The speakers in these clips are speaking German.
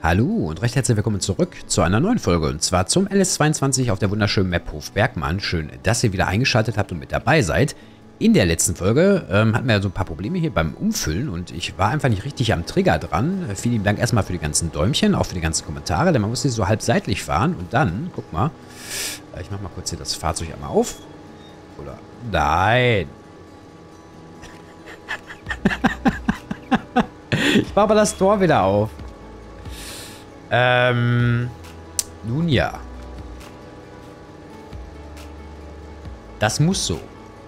Hallo und recht herzlich willkommen zurück zu einer neuen Folge und zwar zum LS22 auf der wunderschönen Map Hofbergmann. Schön, dass ihr wieder eingeschaltet habt und mit dabei seid. In der letzten Folge hatten wir ja so ein paar Probleme hier beim Umfüllen und ich war einfach nicht richtig am Trigger dran. Vielen lieben Dank erstmal für die ganzen Däumchen, auch für die ganzen Kommentare, denn man musste so halb seitlich fahren und dann, guck mal, ich mach mal kurz hier das Fahrzeug einmal auf. Oder, nein. Ich mach aber das Tor wieder auf. Nun ja. Das muss so.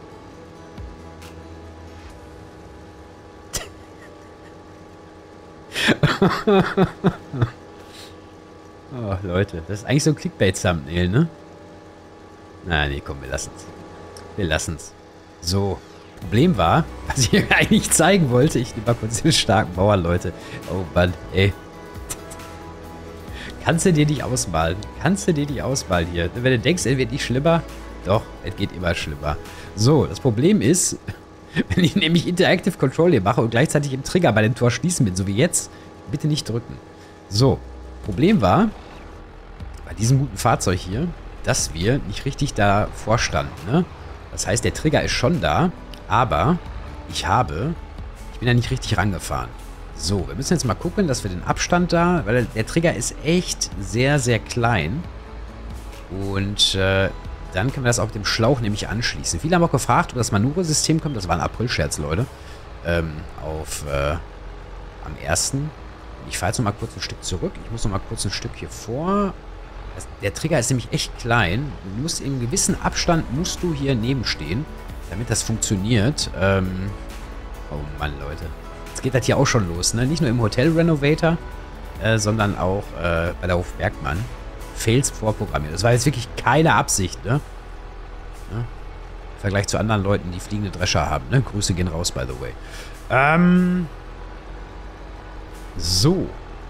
Oh, Leute, das ist eigentlich so ein Clickbait-Thumbnail, ne? Na, nee, komm, wir lassen's. Wir lassen's. So, Problem war, was ich mir eigentlich zeigen wollte, ich nehme mal kurz den starken Bauern, Leute. Oh Mann, ey. Kannst du dir nicht ausmalen. Kannst du dir nicht ausmalen hier. Wenn du denkst, es wird nicht schlimmer, doch, es geht immer schlimmer. So, das Problem ist, wenn ich nämlich Interactive Control hier mache und gleichzeitig im Trigger bei dem Tor schließen bin, so wie jetzt, bitte nicht drücken. So, Problem war, bei diesem guten Fahrzeug hier, dass wir nicht richtig davor standen, ne? Das heißt, der Trigger ist schon da, aber ich bin da nicht richtig rangefahren. So, wir müssen jetzt mal gucken, dass wir den Abstand da, weil der Trigger ist echt sehr, sehr klein. Und dann können wir das auch mit dem Schlauch nämlich anschließen. Viele haben auch gefragt, ob das Manuro-System kommt. Das war ein April-Scherz, Leute. Am 1. Ich fahre jetzt noch mal kurz ein Stück zurück. Ich muss noch mal kurz ein Stück hier vor. Der Trigger ist nämlich echt klein. Du musst in einem gewissen Abstand musst du hier nebenstehen, damit das funktioniert. Oh Mann, Leute. Jetzt geht das hier auch schon los, ne? Nicht nur im Hotel Renovator, sondern auch bei der Hofbergmann. Fails vorprogrammiert. Das war jetzt wirklich keine Absicht, ne? Ja? Im Vergleich zu anderen Leuten, die fliegende Drescher haben, ne? Grüße gehen raus, by the way. So.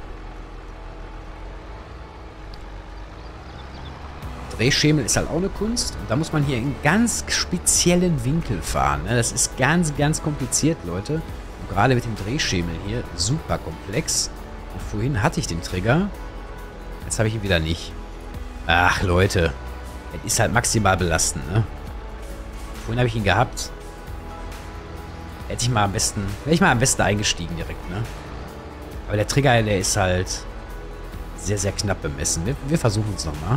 Drehschemel ist halt auch eine Kunst. Und da muss man hier in ganz speziellen Winkel fahren, ne? Das ist ganz, ganz kompliziert, Leute. Und gerade mit dem Drehschemel hier super komplex. Und vorhin hatte ich den Trigger. Jetzt habe ich ihn wieder nicht. Ach, Leute. Es ist halt maximal belastend, ne? Vorhin habe ich ihn gehabt. Wäre ich mal am besten eingestiegen direkt, ne? Aber der Trigger, der ist halt sehr, sehr knapp bemessen. Wir versuchen es nochmal.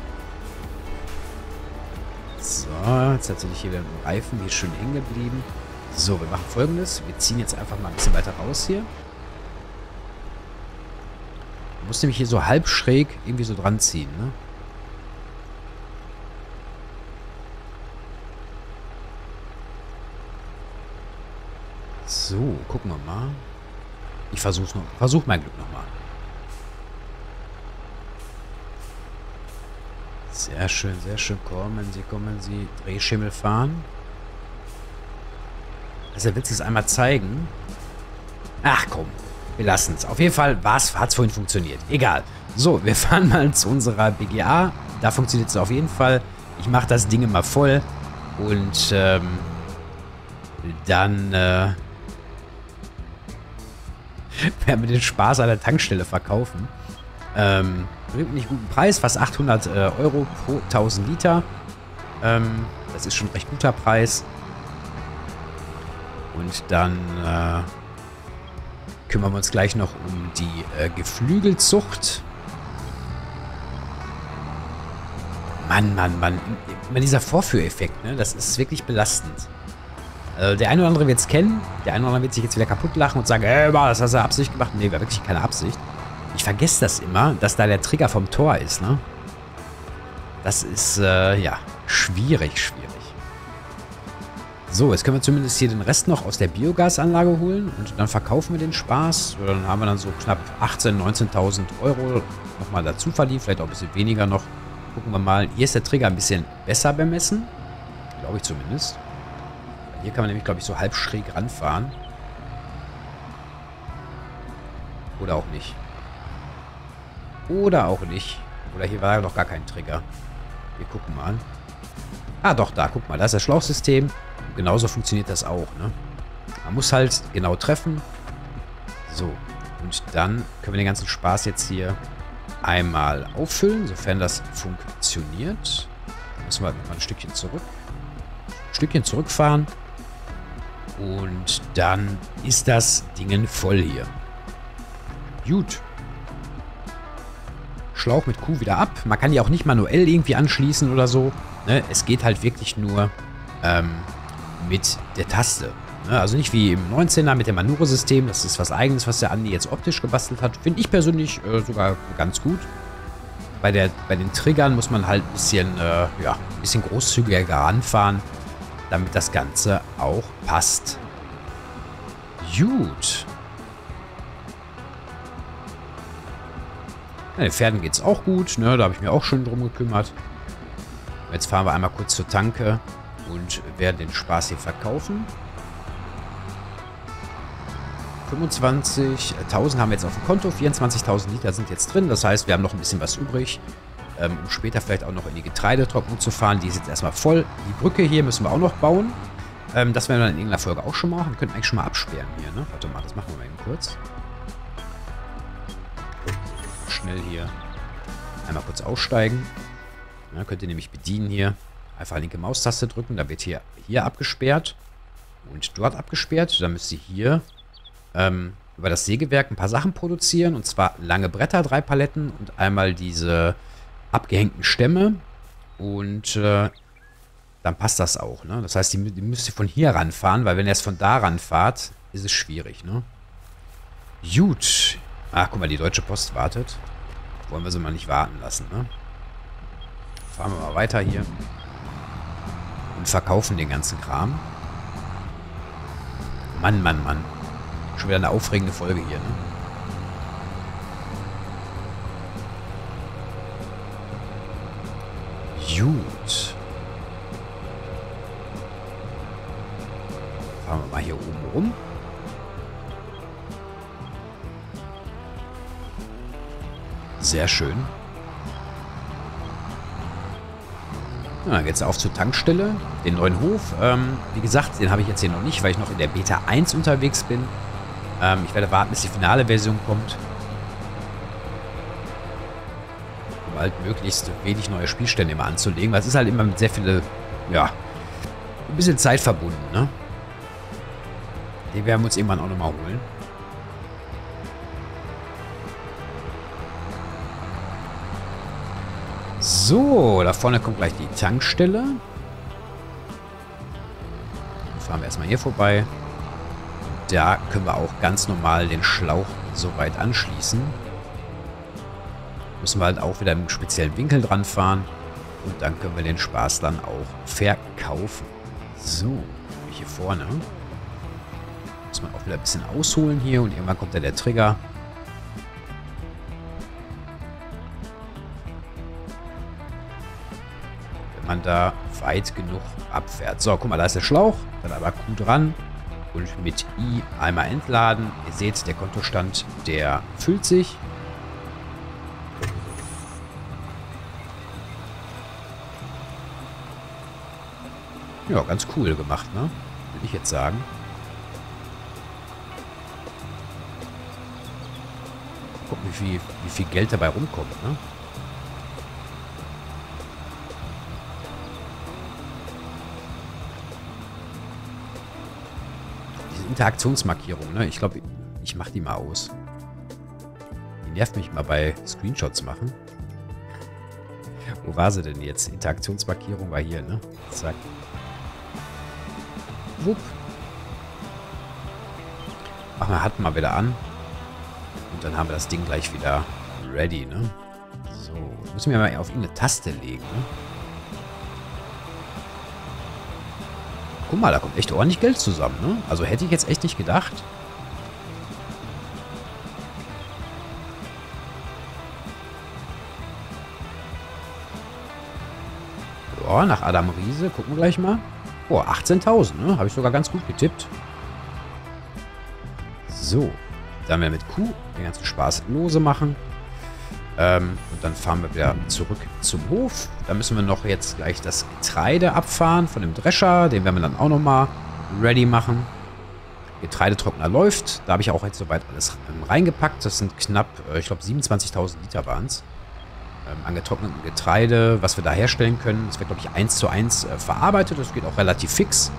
So, jetzt hat sich hier wieder ein Reifen hier schön hängen geblieben. So, wir machen Folgendes. Wir ziehen jetzt einfach mal ein bisschen weiter raus hier. Ich muss nämlich hier so halb schräg irgendwie so dran ziehen, ne? So, gucken wir mal. Ich versuch mein Glück nochmal. Sehr schön, sehr schön. Kommen Sie. Drehschimmel fahren. Also willst du es einmal zeigen? Ach komm, wir lassen es. Auf jeden Fall hat es vorhin funktioniert. Egal. So, wir fahren mal zu unserer BGA. Da funktioniert es auf jeden Fall. Ich mache das Ding mal voll. Und dann werden wir den Spaß an der Tankstelle verkaufen. Bringt nicht guten Preis, fast 800 Euro pro 1000 Liter. Das ist schon ein recht guter Preis. Und dann kümmern wir uns gleich noch um die Geflügelzucht. Mann. Immer dieser Vorführeffekt, ne? Das ist wirklich belastend. Der eine oder andere wird es kennen. Der eine oder andere wird sich jetzt wieder kaputt lachen und sagen, das hast du Absicht gemacht. Nee, war wirklich keine Absicht. Ich vergesse das immer, dass da der Trigger vom Tor ist, ne? Das ist, ja, schwierig. So, jetzt können wir zumindest hier den Rest noch aus der Biogasanlage holen und dann verkaufen wir den Spaß. Dann haben wir dann so knapp 18.000, 19.000 Euro nochmal dazu verdient, vielleicht auch ein bisschen weniger noch. Gucken wir mal. Hier ist der Trigger ein bisschen besser bemessen. Glaube ich zumindest. Hier kann man nämlich, glaube ich, so halb schräg ranfahren. Oder auch nicht. Oder hier war ja noch gar kein Trigger. Wir gucken mal an. Ah, doch, da, guck mal. Da ist das Schlauchsystem. Und genauso funktioniert das auch, ne? Man muss halt genau treffen. So. Und dann können wir den ganzen Spaß jetzt hier einmal auffüllen, sofern das funktioniert. Dann müssen wir halt mal ein Stückchen zurück. Ein Stückchen zurückfahren. Und dann ist das Ding voll hier. Gut. Schlauch mit Q wieder ab. Man kann die auch nicht manuell irgendwie anschließen oder so. Ne? Es geht halt wirklich nur mit der Taste. Ne? Also nicht wie im 19er mit dem Manure-System. Das ist was Eigenes, was der Andi jetzt optisch gebastelt hat. Finde ich persönlich sogar ganz gut. Bei den Triggern muss man halt ein bisschen großzügiger ranfahren, damit das Ganze auch passt. Gut. Ja, den Pferden geht es auch gut, ne? Da habe ich mir auch schon drum gekümmert. Jetzt fahren wir einmal kurz zur Tanke und werden den Spaß hier verkaufen. 25.000 haben wir jetzt auf dem Konto, 24.000 Liter sind jetzt drin. Das heißt, wir haben noch ein bisschen was übrig, um später vielleicht auch noch in die Getreidetrocknung zu fahren. Die ist jetzt erstmal voll. Die Brücke hier müssen wir auch noch bauen. Das werden wir dann in irgendeiner Folge auch schon machen. Wir könnten eigentlich schon mal absperren hier, ne? Warte mal, das machen wir mal eben kurz. Schnell hier einmal kurz aussteigen. Ja, könnt ihr nämlich bedienen hier. Einfach linke Maustaste drücken. Da wird hier abgesperrt und dort abgesperrt. Dann müsst ihr hier über das Sägewerk ein paar Sachen produzieren. Und zwar lange Bretter, 3 Paletten und einmal diese abgehängten Stämme. Und dann passt das auch. Ne? Das heißt, die müsst ihr von hier ranfahren, weil wenn ihr es von da ranfahrt, ist es schwierig. Ne? Gut. Ach, guck mal, die Deutsche Post wartet. Wollen wir sie mal nicht warten lassen, ne? Fahren wir mal weiter hier. Und verkaufen den ganzen Kram. Mann, Mann, Mann. Schon wieder eine aufregende Folge hier, ne? Gut. Fahren wir mal hier oben rum. Sehr schön. Ja, dann geht's auf zur Tankstelle. Den neuen Hof. Wie gesagt, den habe ich jetzt hier noch nicht, weil ich noch in der Beta 1 unterwegs bin. Ich werde warten, bis die finale Version kommt. Um halt möglichst wenig neue Spielstände immer anzulegen. Weil es ist halt immer mit sehr viele, ja, ein bisschen Zeit verbunden, ne? Den werden wir uns irgendwann auch nochmal holen. So, da vorne kommt gleich die Tankstelle. Dann fahren wir erstmal hier vorbei. Da können wir auch ganz normal den Schlauch soweit anschließen. Müssen wir halt auch wieder im speziellen Winkel dran fahren. Und dann können wir den Spaß dann auch verkaufen. So, hier vorne. Muss man auch wieder ein bisschen ausholen hier. Und irgendwann kommt dann der Trigger. Man da weit genug abfährt. So, guck mal, da ist der Schlauch. Dann aber Q dran und mit I einmal entladen. Ihr seht, der Kontostand, der füllt sich. Ja, ganz cool gemacht, ne? Würde ich jetzt sagen. Gucken, wie viel Geld dabei rumkommt, ne? Interaktionsmarkierung, ne? Ich glaube, ich mache die mal aus. Die nervt mich mal bei Screenshots machen. Wo war sie denn jetzt? Interaktionsmarkierung war hier, ne? Zack. Wupp. Machen wir Hut mal wieder an. Und dann haben wir das Ding gleich wieder ready, ne? So, müssen wir mal auf irgendeine Taste legen, ne? Guck mal, da kommt echt ordentlich Geld zusammen, ne? Also hätte ich jetzt echt nicht gedacht. Ja, nach Adam Riese, gucken wir gleich mal. Oh, 18.000, ne? Habe ich sogar ganz gut getippt. So, dann werden wir mit Q den ganzen Spaß lose machen. Und dann fahren wir wieder zurück zum Hof. Da müssen wir noch jetzt gleich das Getreide abfahren von dem Drescher. Den werden wir dann auch nochmal ready machen. Getreidetrockner läuft. Da habe ich auch jetzt soweit alles reingepackt. Das sind knapp, ich glaube 27.000 Liter waren es. An getrocknetem Getreide, was wir da herstellen können. Das wird, glaube ich, 1:1 verarbeitet. Das geht auch relativ fix.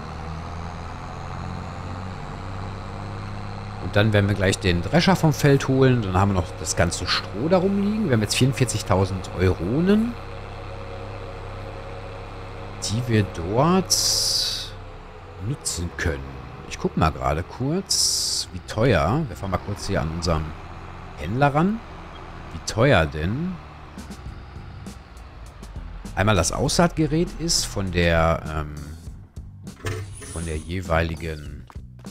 Und dann werden wir gleich den Drescher vom Feld holen. Dann haben wir noch das ganze Stroh darum liegen. Wir haben jetzt 44.000 Euronen, die wir dort nutzen können. Ich gucke mal gerade kurz, wie teuer. Wir fahren mal kurz hier an unserem Händler ran. Wie teuer denn einmal das Aussaatgerät ist von der jeweiligen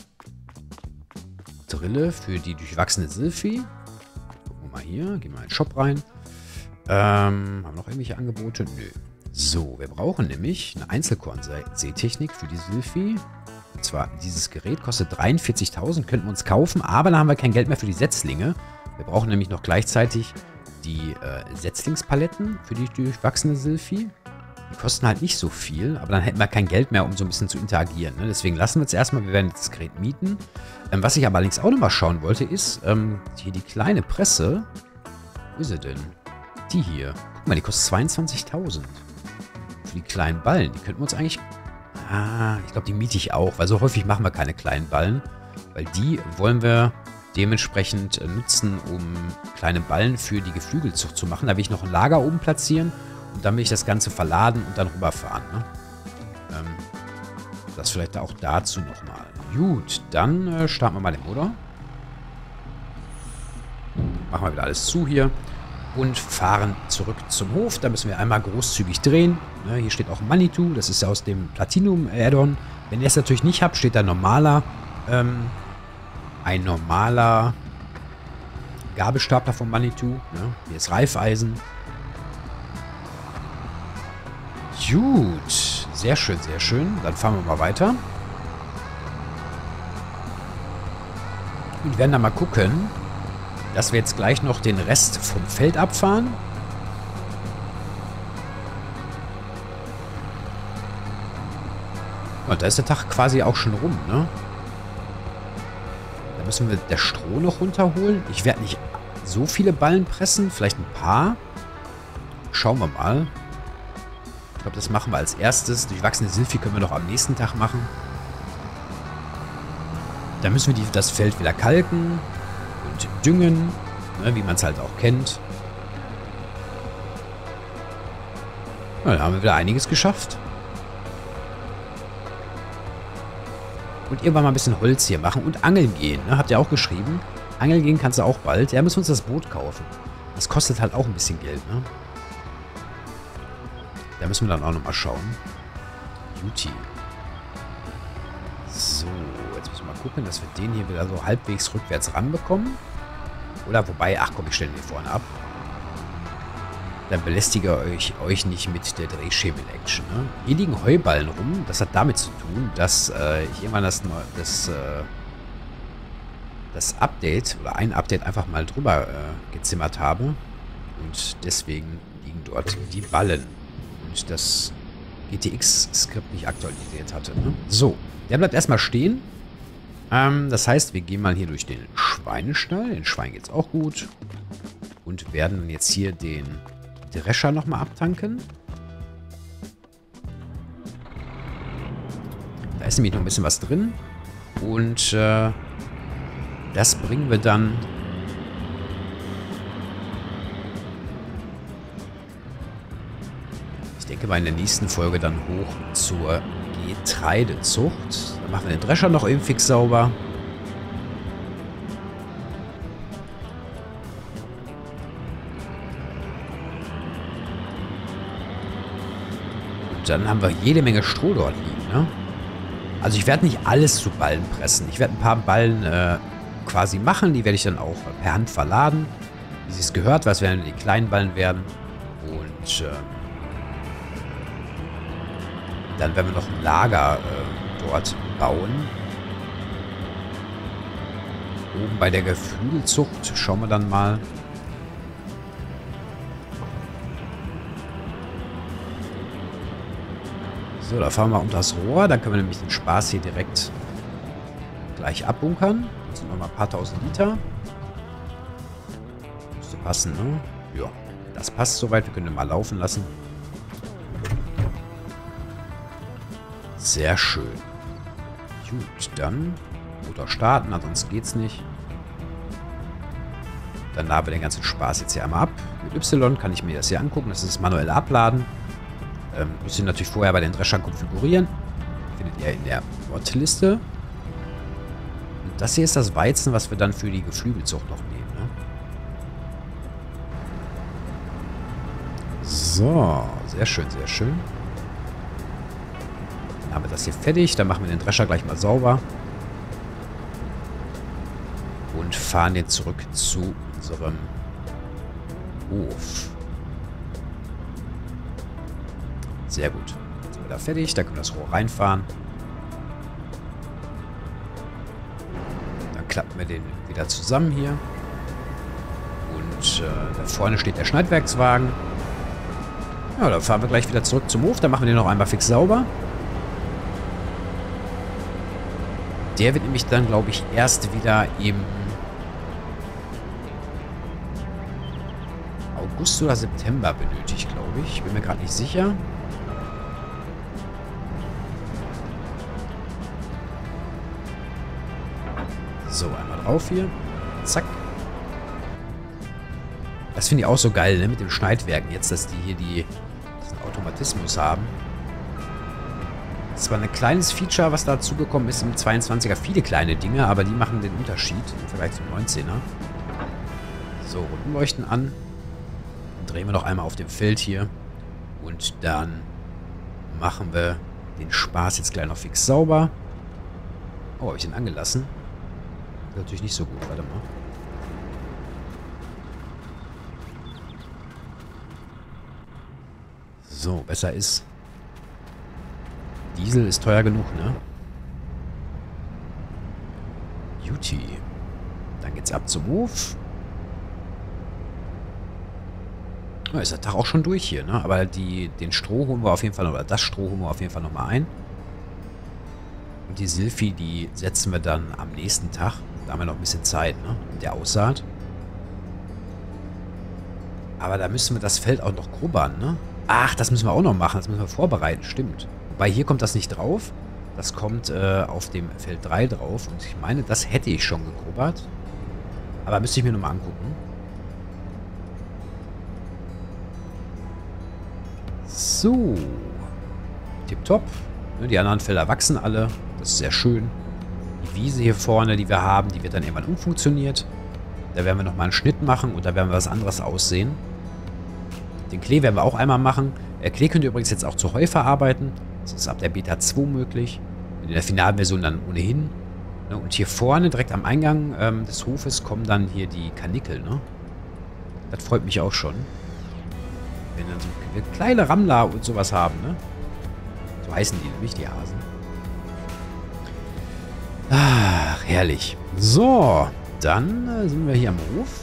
Drille für die durchwachsene Silphi. Gucken wir mal hier. Gehen wir in den Shop rein. Haben wir noch irgendwelche Angebote? Nö. So, wir brauchen nämlich eine Einzelkorn-Seetechnik für die Silphi. Und zwar dieses Gerät kostet 43.000, könnten wir uns kaufen, aber dann haben wir kein Geld mehr für die Setzlinge. Wir brauchen nämlich noch gleichzeitig die Setzlingspaletten für die durchwachsene Silphi. Die kosten halt nicht so viel, aber dann hätten wir kein Geld mehr, um so ein bisschen zu interagieren. Ne? Deswegen lassen wir es erstmal, wir werden jetzt das Gerät mieten. Was ich aber allerdings auch nochmal schauen wollte, ist hier die kleine Presse. Wo ist sie denn? Die hier. Guck mal, die kostet 22.000. Für die kleinen Ballen. Die könnten wir uns eigentlich... ich glaube, die miete ich auch, weil so häufig machen wir keine kleinen Ballen. Weil die wollen wir dementsprechend nutzen, um kleine Ballen für die Geflügelzucht zu machen. Da will ich noch ein Lager oben platzieren und dann will ich das Ganze verladen und dann rüberfahren. Ne? Das vielleicht auch dazu nochmal. Gut, dann starten wir mal den Motor. Machen wir wieder alles zu hier. Und fahren zurück zum Hof. Da müssen wir einmal großzügig drehen. Ne, hier steht auch Manitou. Das ist ja aus dem Platinum-Add-on. Wenn ihr es natürlich nicht habt, steht da normaler, ein normaler Gabelstapler von Manitou. Ne? Hier ist Reifeisen. Gut. Sehr schön, sehr schön. Dann fahren wir mal weiter. Und werden dann mal gucken, dass wir jetzt gleich noch den Rest vom Feld abfahren. Und da ist der Tag quasi auch schon rum, ne? Da müssen wir das Stroh noch runterholen. Ich werde nicht so viele Ballen pressen, vielleicht ein paar. Schauen wir mal. Ich glaube, das machen wir als erstes. Durchwachsene Silphi können wir noch am nächsten Tag machen. Da müssen wir das Feld wieder kalken und düngen, ne, wie man es halt auch kennt. Ja, da haben wir wieder einiges geschafft. Und irgendwann mal ein bisschen Holz hier machen und angeln gehen. Ne? Habt ihr auch geschrieben. Angeln gehen kannst du auch bald. Ja, müssen wir uns das Boot kaufen. Das kostet halt auch ein bisschen Geld, ne? Da müssen wir dann auch nochmal schauen. Beauty. So, jetzt müssen wir mal gucken, dass wir den hier wieder so halbwegs rückwärts ranbekommen. Oder wobei, ach komm, ich stelle den hier vorne ab. Dann belästige euch nicht mit der Drehschemel-Action. Ne? Hier liegen Heuballen rum. Das hat damit zu tun, dass ich irgendwann das Update oder ein Update einfach mal drüber gezimmert habe. Und deswegen liegen dort die Ballen. Und das GTX-Skript nicht aktualisiert hatte. Ne? So, der bleibt erstmal stehen. Das heißt, wir gehen mal hier durch den Schweinestall. Den Schweinen geht es auch gut. Und werden jetzt hier den Drescher nochmal abtanken. Da ist nämlich noch ein bisschen was drin. Und das bringen wir dann ich denke mal in der nächsten Folge dann hoch zur Getreidezucht. Dann machen wir den Drescher noch eben fix sauber. Und dann haben wir jede Menge Stroh dort liegen, ne? Also ich werde nicht alles zu Ballen pressen. Ich werde ein paar Ballen quasi machen. Die werde ich dann auch per Hand verladen. Wie es gehört, was werden die kleinen Ballen werden. Und dann werden wir noch ein Lager dort bauen. Oben bei der Geflügelzucht schauen wir dann mal. So, da fahren wir unter das Rohr. Dann können wir nämlich den Spaß hier direkt gleich abbunkern. Das sind nochmal ein paar tausend Liter. Müsste passen, ne? Ja, das passt soweit. Wir können den mal laufen lassen. Sehr schön. Gut, dann Motor starten, ansonsten geht's nicht. Dann laden wir den ganzen Spaß jetzt hier einmal ab. Mit Y kann ich mir das hier angucken. Das ist das manuelle Abladen. Müsst ihr natürlich vorher bei den Dreschern konfigurieren. Findet ihr in der Mod-Liste. Und das hier ist das Weizen, was wir dann für die Geflügelzucht noch nehmen. Ne? So, sehr schön, sehr schön. Dann haben wir das hier fertig. Dann machen wir den Drescher gleich mal sauber. Und fahren den zurück zu unserem Hof. Sehr gut. Jetzt sind wir da fertig. Da können wir das Rohr reinfahren. Dann klappen wir den wieder zusammen hier. Und da vorne steht der Schneidwerkswagen. Ja, dann fahren wir gleich wieder zurück zum Hof. Dann machen wir den noch einmal fix sauber. Der wird nämlich dann, glaube ich, erst wieder im August oder September benötigt, glaube ich. Bin mir gerade nicht sicher. So, einmal drauf hier. Zack. Das finde ich auch so geil, ne? Mit dem Schneidwerken jetzt, dass die hier diesen Automatismus haben. Das war ein kleines Feature, was dazugekommen ist im 22er. Viele kleine Dinge, aber die machen den Unterschied im Vergleich zum 19er. So, Rundleuchten an. Dann drehen wir noch einmal auf dem Feld hier. Und dann machen wir den Spaß jetzt gleich noch fix sauber. Oh, habe ich den angelassen? Das ist natürlich nicht so gut. Warte mal. So, besser ist. Diesel ist teuer genug, ne? Juti. Dann geht's ab zum Hof. Oh, ist der Tag auch schon durch hier, ne? Aber den Stroh holen wir auf jeden Fall, oder das Stroh holen wir auf jeden Fall nochmal ein. Und die Silphi, die setzen wir dann am nächsten Tag. Da haben wir noch ein bisschen Zeit, ne? Mit der Aussaat. Aber da müssen wir das Feld auch noch grubbern, ne? Ach, das müssen wir auch noch machen. Das müssen wir vorbereiten, stimmt. Wobei hier kommt das nicht drauf. Das kommt auf dem Feld 3 drauf. Und ich meine, das hätte ich schon gegrubbert. Aber müsste ich mir nochmal angucken. So. Tipptopp. Die anderen Felder wachsen alle. Das ist sehr schön. Die Wiese hier vorne, die wir haben, die wird dann irgendwann umfunktioniert. Da werden wir nochmal einen Schnitt machen und da werden wir was anderes aussehen. Den Klee werden wir auch einmal machen. Klee könnt ihr übrigens jetzt auch zu Heu verarbeiten. Das ist ab der Beta 2 möglich. In der finalen Version dann ohnehin. Und hier vorne, direkt am Eingang des Hofes, kommen dann hier die Karnickel. Ne? Das freut mich auch schon. Wenn dann so kleine Rammler und sowas haben. Ne? So heißen die nämlich, die Hasen. Ach, herrlich. So, dann sind wir hier am Hof.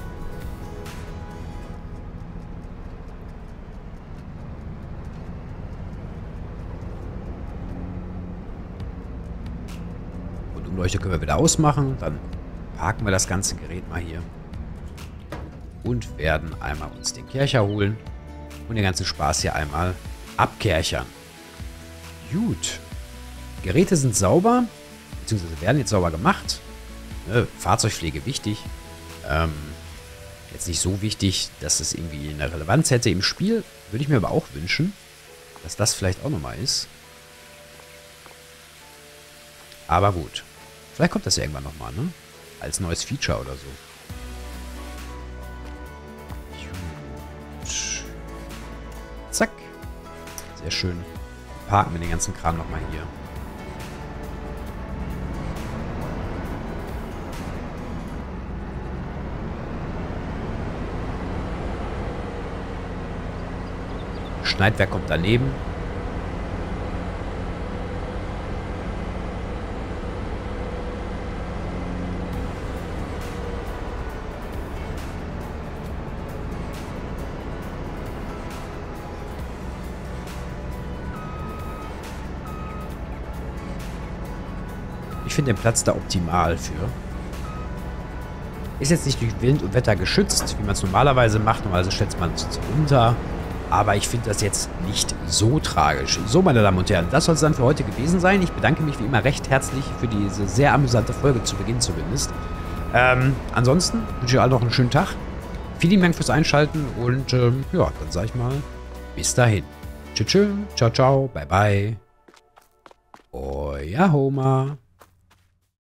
Leuchte können wir wieder ausmachen. Dann parken wir das ganze Gerät mal hier. Und werden einmal uns den Kercher holen. Und den ganzen Spaß hier einmal abkerchern. Gut. Geräte sind sauber. Beziehungsweise werden jetzt sauber gemacht. Ne, Fahrzeugpflege wichtig. Jetzt nicht so wichtig, dass es irgendwie eine Relevanz hätte im Spiel. Würde ich mir aber auch wünschen, dass das vielleicht auch nochmal ist. Aber gut. Vielleicht kommt das ja irgendwann nochmal, ne? Als neues Feature oder so. Gut. Zack. Sehr schön. Parken wir den ganzen Kram nochmal hier. Schneidwerk kommt daneben. Ich finde den Platz da optimal für. Ist jetzt nicht durch Wind und Wetter geschützt, wie man es normalerweise macht. Normalerweise stellt man es unter. Aber ich finde das jetzt nicht so tragisch. So, meine Damen und Herren, das soll es dann für heute gewesen sein. Ich bedanke mich wie immer recht herzlich für diese sehr amüsante Folge, zu Beginn zumindest. Ansonsten wünsche ich allen noch einen schönen Tag. Vielen Dank fürs Einschalten und ja, dann sage ich mal, bis dahin. Tschüss, ciao, ciao, bye, bye. Euer Homer.